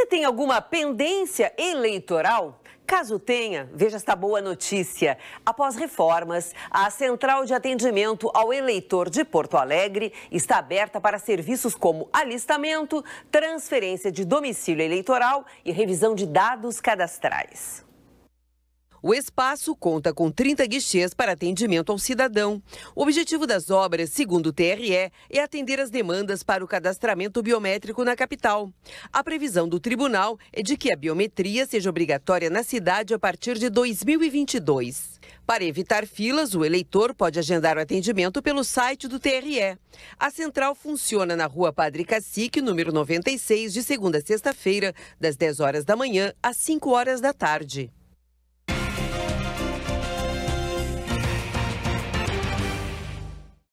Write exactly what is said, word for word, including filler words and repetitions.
tem alguma pendência eleitoral? Caso tenha, veja esta boa notícia. Após reformas, a Central de Atendimento ao Eleitor de Porto Alegre está aberta para serviços como alistamento, transferência de domicílio eleitoral e revisão de dados cadastrais. O espaço conta com trinta guichês para atendimento ao cidadão. O objetivo das obras, segundo o T R E, é atender as demandas para o cadastramento biométrico na capital. A previsão do tribunal é de que a biometria seja obrigatória na cidade a partir de dois mil e vinte e dois. Para evitar filas, o eleitor pode agendar o atendimento pelo site do T R E. A central funciona na Rua Padre Cacique, número noventa e seis, de segunda a sexta-feira, das dez horas da manhã às cinco horas da tarde.